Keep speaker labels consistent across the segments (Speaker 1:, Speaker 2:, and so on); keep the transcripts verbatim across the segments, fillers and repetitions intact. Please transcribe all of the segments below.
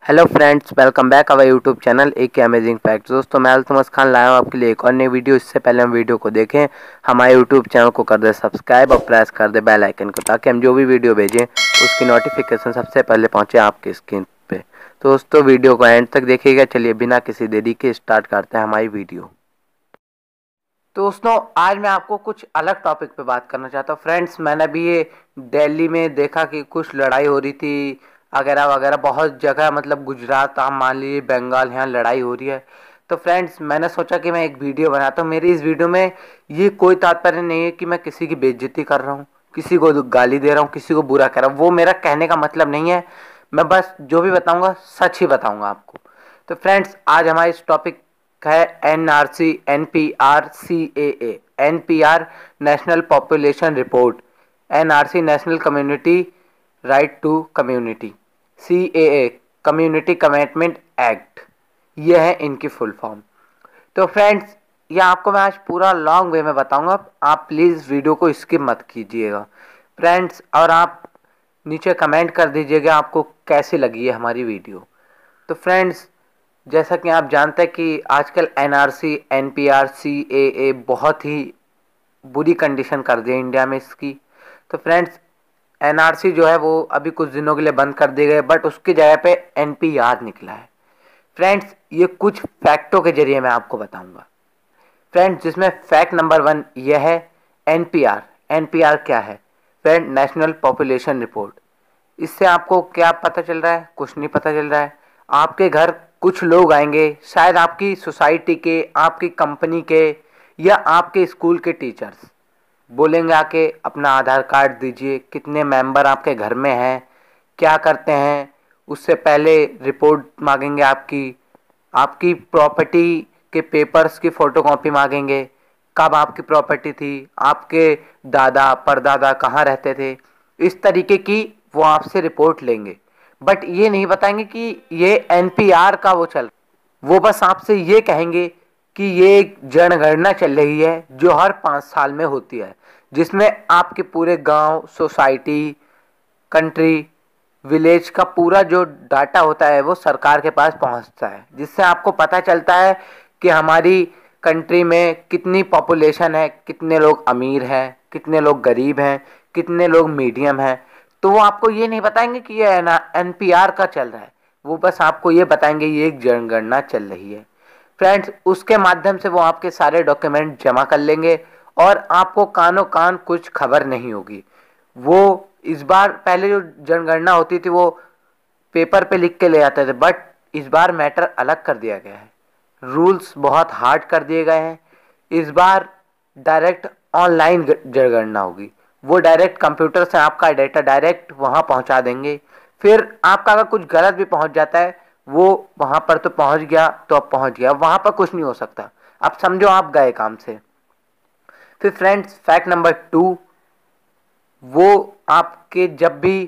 Speaker 1: Hello friends, welcome back our YouTube channel एक amazing facts. दोस्तों, मैं अल्तमस खान लाया हूँ आपके लिए एक और नई वीडियो। इससे पहले हम वीडियो को देखें, हमारे यूट्यूब चैनल को कर दे सब्सक्राइब और प्रेस कर दे बेल आइकन को, ताकि हम जो भी वीडियो भेजें उसकी नोटिफिकेशन सबसे पहले पहुँचे आपकी स्क्रीन पे। तो दोस्तों, वीडियो को एंड तक देखिएगा। चलिए बिना किसी देरी के स्टार्ट करते हैं हमारी वीडियो। तो दोस्तों, आज मैं आपको कुछ अलग टॉपिक पे बात करना चाहता हूँ। फ्रेंड्स, मैंने अभी ये दिल्ली में देखा कि कुछ लड़ाई हो रही थी वगैरह वगैरह, बहुत जगह, मतलब गुजरात, आप मान लीजिए बंगाल, यहाँ लड़ाई हो रही है। तो फ्रेंड्स, मैंने सोचा कि मैं एक वीडियो बनाता हूँ। मेरी इस वीडियो में ये कोई तात्पर्य नहीं है कि मैं किसी की बेइज्जती कर रहा हूँ, किसी को गाली दे रहा हूँ, किसी को बुरा कह रहा हूँ। वो मेरा कहने का मतलब नहीं है। मैं बस जो भी बताऊँगा सच ही बताऊँगा आपको। तो फ्रेंड्स, आज हमारा इस टॉपिक है N R C, N P R, C A A. N P R national population report, N R C national community right to community, C A A community commitment act. ये है इनकी full form. तो friends, ये आपको मैं आज पूरा long way में बताऊंगा। आप प्लीज़ वीडियो को स्किप मत कीजिएगा फ्रेंड्स, और आप नीचे कमेंट कर दीजिएगा आपको कैसी लगी है हमारी वीडियो। तो फ्रेंड्स, जैसा कि आप जानते हैं कि आजकल N R C, N P R, C A A बहुत ही बुरी कंडीशन कर दी है इंडिया में इसकी। तो फ्रेंड्स, एन आर सी जो है वो अभी कुछ दिनों के लिए बंद कर दी गई, बट उसकी जगह पे एन पी आर निकला है। फ्रेंड्स, ये कुछ फैक्टों के जरिए मैं आपको बताऊंगा फ्रेंड्स, जिसमें फैक्ट नंबर वन यह है N P R. N P R क्या है फ्रेंड? National population report. इससे आपको क्या पता चल रहा है? कुछ नहीं पता चल रहा है। आपके घर कुछ लोग आएंगे, शायद आपकी सोसाइटी के, आपकी कंपनी के, या आपके स्कूल के टीचर्स बोलेंगे आके अपना आधार कार्ड दीजिए, कितने मेंबर आपके घर में हैं, क्या करते हैं। उससे पहले रिपोर्ट मांगेंगे आपकी आपकी प्रॉपर्टी के पेपर्स की फ़ोटोकॉपी मांगेंगे, कब आपकी प्रॉपर्टी थी, आपके दादा परदादा कहाँ रहते थे। इस तरीके की वो आपसे रिपोर्ट लेंगे, बट ये नहीं बताएंगे कि ये एन पी आर का वो चल। वो बस आपसे ये कहेंगे कि ये एक जनगणना चल रही है जो हर पाँच साल में होती है, जिसमें आपके पूरे गांव, सोसाइटी, कंट्री, विलेज का पूरा जो डाटा होता है वो सरकार के पास पहुंचता है, जिससे आपको पता चलता है कि हमारी कंट्री में कितनी पॉपुलेशन है, कितने लोग अमीर हैं, कितने लोग गरीब हैं, कितने लोग मीडियम हैं। तो वो आपको ये नहीं बताएंगे कि ये ना एन पी आर का चल रहा है, वो बस आपको ये बताएंगे ये एक जनगणना चल रही है। फ्रेंड्स, उसके माध्यम से वो आपके सारे डॉक्यूमेंट जमा कर लेंगे और आपको कानो कान कुछ खबर नहीं होगी। वो इस बार, पहले जो जनगणना होती थी वो पेपर पे लिख के ले आते थे, बट इस बार मैटर अलग कर दिया गया है। रूल्स बहुत हार्ड कर दिए गए हैं। इस बार डायरेक्ट ऑनलाइन जनगणना होगी। वो डायरेक्ट कंप्यूटर से आपका डाटा डायरेक्ट वहाँ पहुँचा देंगे। फिर आपका अगर कुछ गलत भी पहुँच जाता है, वो वहाँ पर तो पहुँच गया तो अब पहुँच गया, वहाँ पर कुछ नहीं हो सकता। अब समझो आप गए काम से। फिर फ्रेंड्स, फैक्ट नंबर टू, वो आपके जब भी,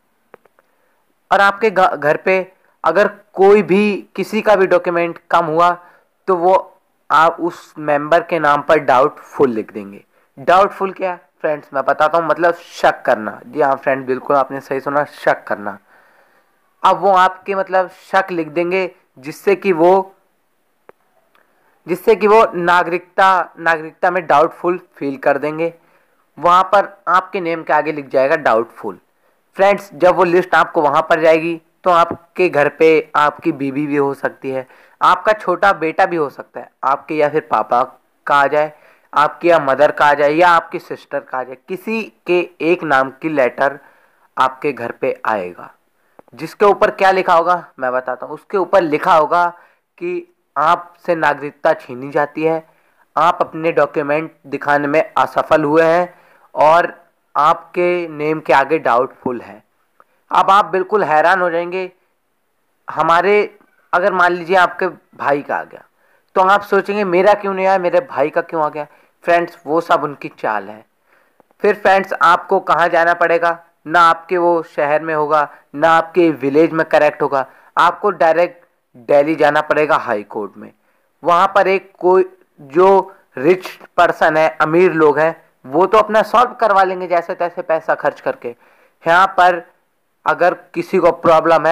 Speaker 1: और आपके घर पे अगर कोई भी, किसी का भी डॉक्यूमेंट कम हुआ तो वो आप उस मेंबर के नाम पर डाउटफुल लिख देंगे। डाउटफुल क्या है फ्रेंड्स? मैं बताता हूँ, मतलब शक करना। जी हाँ फ्रेंड, बिल्कुल आपने सही सुना, शक करना। अब वो आपके मतलब शक लिख देंगे, जिससे कि वो जिससे कि वो नागरिकता नागरिकता में डाउटफुल फील कर देंगे। वहाँ पर आपके नेम के आगे लिख जाएगा डाउटफुल। फ्रेंड्स, जब वो लिस्ट आपको वहाँ पर जाएगी तो आपके घर पे आपकी बीवी भी हो सकती है, आपका छोटा बेटा भी हो सकता है, आपके या फिर पापा का आ जाए, आपकी या मदर का आ जाए, या आपकी सिस्टर का आ जाए। किसी के एक नाम की लेटर आपके घर पे आएगा, जिसके ऊपर क्या लिखा होगा मैं बताता हूँ। उसके ऊपर लिखा होगा कि आपसे नागरिकता छीनी जाती है, आप अपने डॉक्यूमेंट दिखाने में असफल हुए हैं और आपके नेम के आगे डाउटफुल है। अब आप बिल्कुल हैरान हो जाएंगे। हमारे, अगर मान लीजिए आपके भाई का आ गया, तो आप सोचेंगे मेरा क्यों नहीं आया, मेरे भाई का क्यों आ गया। फ्रेंड्स, वो सब उनकी चाल है। फिर फ्रेंड्स, आपको कहाँ जाना पड़ेगा? ना आपके वो शहर में होगा, ना आपके विलेज में करेक्ट होगा, आपको डायरेक्ट दिल्ली जाना पड़ेगा हाई कोर्ट में। वहाँ पर एक कोई जो रिच पर्सन है, अमीर लोग हैं, वो तो अपना सॉल्व करवा लेंगे जैसे तैसे पैसा खर्च करके। यहाँ पर अगर किसी को प्रॉब्लम है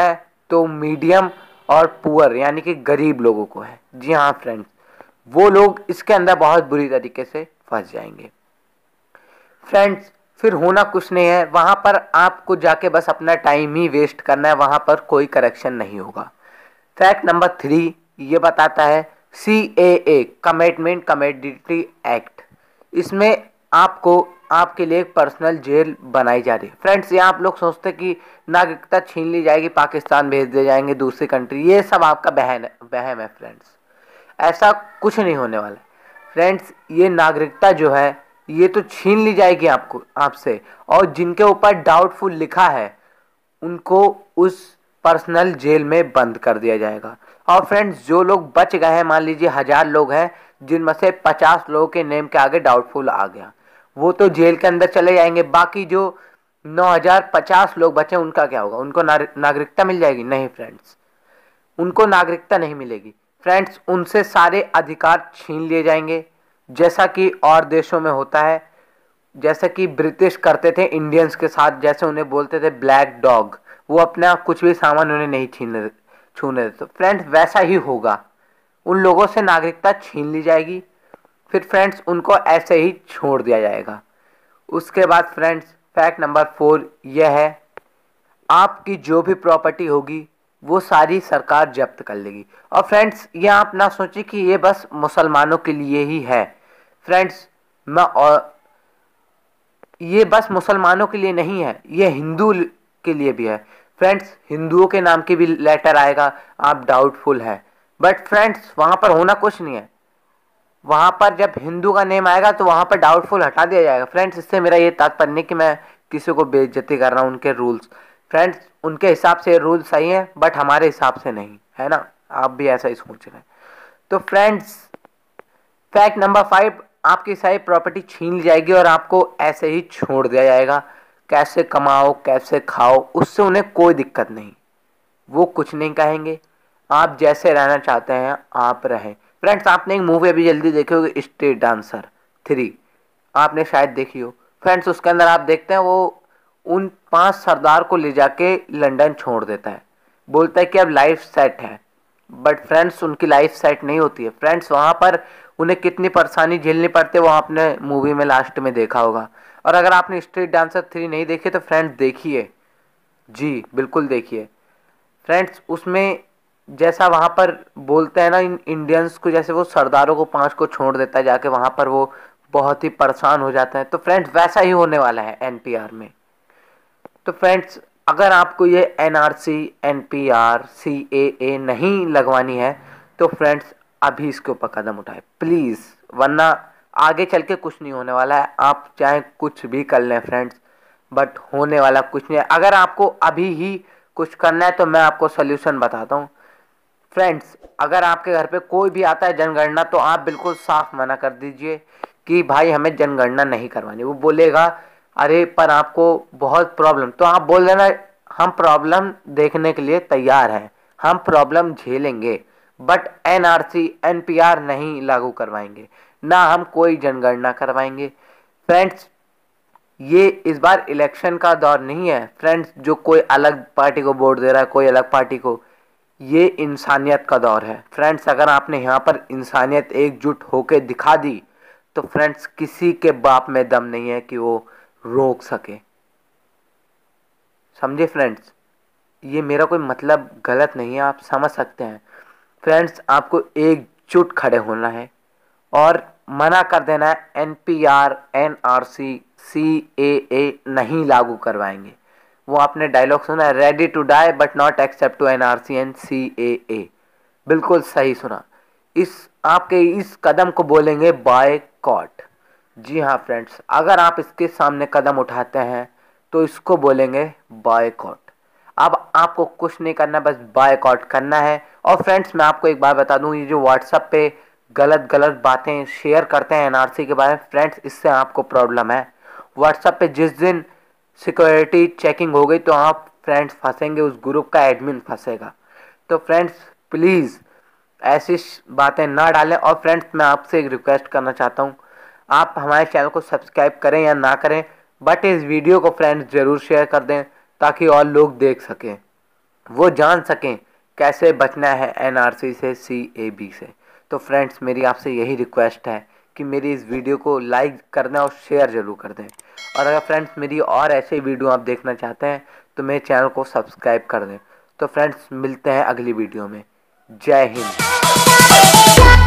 Speaker 1: तो मीडियम और पुअर यानी कि गरीब लोगों को है। जी हाँ फ्रेंड्स, वो लोग इसके अंदर बहुत बुरी तरीके से फंस जाएंगे। फ्रेंड्स फिर होना कुछ नहीं है, वहाँ पर आपको जाके बस अपना टाइम ही वेस्ट करना है, वहाँ पर कोई करेक्शन नहीं होगा। फैक्ट नंबर थ्री ये बताता है C A A commitment commodity act, इसमें आपको आपके लिए एक पर्सनल जेल बनाई जा रही है। फ्रेंड्स यहाँ आप लोग सोचते कि नागरिकता छीन ली जाएगी, पाकिस्तान भेज दिए जाएंगे, दूसरी कंट्री, ये सब आपका बहन वहम है फ्रेंड्स। ऐसा कुछ नहीं होने वाला है फ्रेंड्स। ये नागरिकता जो है ये तो छीन ली जाएगी आपको आपसे, और जिनके ऊपर डाउटफुल लिखा है उनको उस पर्सनल जेल में बंद कर दिया जाएगा। और फ्रेंड्स जो लोग बच गए हैं, मान लीजिए हजार लोग हैं जिनमें से पचास लोगों के नेम के आगे डाउटफुल आ गया, वो तो जेल के अंदर चले जाएंगे। बाकी जो नौ हजार पचास लोग बचे उनका क्या होगा? उनको नागरिकता मिल जाएगी? नहीं फ्रेंड्स, उनको नागरिकता नहीं मिलेगी फ्रेंड्स। उनसे सारे अधिकार छीन लिए जाएंगे, जैसा कि और देशों में होता है। जैसे कि ब्रिटिश करते थे इंडियंस के साथ, जैसे उन्हें बोलते थे ब्लैक डॉग, वो अपना कुछ भी सामान उन्हें नहीं छीनने छूने देते। फ्रेंड्स वैसा ही होगा, उन लोगों से नागरिकता छीन ली जाएगी, फिर फ्रेंड्स उनको ऐसे ही छोड़ दिया जाएगा। उसके बाद फ्रेंड्स फैक्ट नंबर फोर यह है, आपकी जो भी प्रॉपर्टी होगी वो सारी सरकार जब्त कर लेगी। और फ्रेंड्स ये आप ना सोचिए कि ये बस मुसलमानों के लिए ही है। फ्रेंड्स मैं और ये बस मुसलमानों के लिए नहीं है, ये हिंदू के लिए भी है। फ्रेंड्स हिंदुओं के नाम की भी लेटर आएगा, आप डाउटफुल है, बट फ्रेंड्स वहां पर होना कुछ नहीं है। वहां पर जब हिंदू का नेम आएगा तो वहां पर डाउटफुल हटा दिया जाएगा। फ्रेंड्स इससे मेरा ये तात्पर्य नहीं कि मैं किसी को बेइज्जती कर रहा हूँ उनके रूल्स। फ्रेंड्स उनके हिसाब से रूल सही है, बट हमारे हिसाब से नहीं है ना, आप भी ऐसा ही सोच रहे हैं। तो फ्रेंड्स फैक्ट नंबर फाइव, आपकी सारी प्रॉपर्टी छीन ली जाएगी और आपको ऐसे ही छोड़ दिया जाएगा। कैसे कमाओ कैसे खाओ उससे उन्हें कोई दिक्कत नहीं, वो कुछ नहीं कहेंगे। आप जैसे रहना चाहते हैं आप रहें। फ्रेंड्स आपने एक मूवी अभी जल्दी देखी होगी, स्ट्रीट डांसर थ्री, आपने शायद देखी हो। फ्रेंड्स उसके अंदर आप देखते हैं वो उन पांच सरदार को ले जाके लंदन छोड़ देता है, बोलता है कि अब लाइफ सेट है, बट फ्रेंड्स उनकी लाइफ सेट नहीं होती है। फ्रेंड्स वहाँ पर उन्हें कितनी परेशानी झेलनी पड़ती है वो आपने मूवी में लास्ट में देखा होगा। और अगर आपने स्ट्रीट डांसर थ्री नहीं देखी तो फ्रेंड्स देखिए, जी बिल्कुल देखिए। फ्रेंड्स उसमें जैसा वहाँ पर बोलते हैं ना इन इंडियंस को, जैसे वो सरदारों को पांच को छोड़ देता है जाके, वहाँ पर वो बहुत ही परेशान हो जाते हैं। तो फ्रेंड्स वैसा ही होने वाला है एन पी आर में। तो फ्रेंड्स अगर आपको ये N R C, N P R, C A A नहीं लगवानी है तो फ्रेंड्स अभी इसके ऊपर कदम उठाए प्लीज़, वरना आगे चल के कुछ नहीं होने वाला है। आप चाहे कुछ भी कर लें फ्रेंड्स, बट होने वाला कुछ नहीं है। अगर आपको अभी ही कुछ करना है तो मैं आपको सोल्यूशन बताता हूँ। फ्रेंड्स अगर आपके घर पे कोई भी आता है जनगणना तो आप बिल्कुल साफ मना कर दीजिए कि भाई हमें जनगणना नहीं करवानी। वो बोलेगा अरे पर आपको बहुत प्रॉब्लम, तो आप बोल देना हम प्रॉब्लम देखने के लिए तैयार हैं, हम प्रॉब्लम झेलेंगे, but N R C, N P R नहीं लागू करवाएंगे, ना हम कोई जनगणना करवाएंगे। फ्रेंड्स ये इस बार इलेक्शन का दौर नहीं है फ्रेंड्स, जो कोई अलग पार्टी को वोट दे रहा है कोई अलग पार्टी को, ये इंसानियत का दौर है। फ्रेंड्स अगर आपने यहाँ पर इंसानियत एकजुट होकर दिखा दी तो फ्रेंड्स किसी के बाप में दम नहीं है कि वो रोक सके, समझे फ्रेंड्स। ये मेरा कोई मतलब गलत नहीं है, आप समझ सकते हैं। फ्रेंड्स आपको एकजुट खड़े होना है और मना कर देना है N P R, N R C, C A A नहीं लागू करवाएंगे। वो आपने डायलॉग सुना है, ready to die but not accept to N R C and C A A, बिल्कुल सही सुना। इस आपके इस कदम को बोलेंगे बायकॉट। जी हाँ फ्रेंड्स अगर आप इसके सामने कदम उठाते हैं तो इसको बोलेंगे बायकॉट। अब आपको कुछ नहीं करना, बस बायकॉट करना है। और फ्रेंड्स मैं आपको एक बात बता दूं, ये जो व्हाट्सएप पे गलत गलत बातें शेयर करते हैं एन आर सी के बारे में, फ्रेंड्स इससे आपको प्रॉब्लम है। व्हाट्सएप पे जिस दिन सिक्योरिटी चेकिंग हो गई तो आप फ्रेंड्स फंसेंगे, उस ग्रुप का एडमिन फंसेगा। तो फ्रेंड्स प्लीज़ ऐसी बातें ना डालें। और फ्रेंड्स मैं आपसे एक रिक्वेस्ट करना चाहता हूँ, आप हमारे चैनल को सब्सक्राइब करें या ना करें, बट इस वीडियो को फ्रेंड्स ज़रूर शेयर कर दें ताकि और लोग देख सकें। वो जान सकें कैसे बचना है एनआरसी से, सीएबी से। तो फ्रेंड्स, मेरी आपसे यही रिक्वेस्ट है कि मेरी इस वीडियो को लाइक कर दें और शेयर ज़रूर कर दें। और अगर फ्रेंड्स मेरी और ऐसे वीडियो आप देखना चाहते हैं तो मेरे चैनल को सब्सक्राइब कर दें। तो फ्रेंड्स, मिलते हैं अगली वीडियो में। जय हिंद।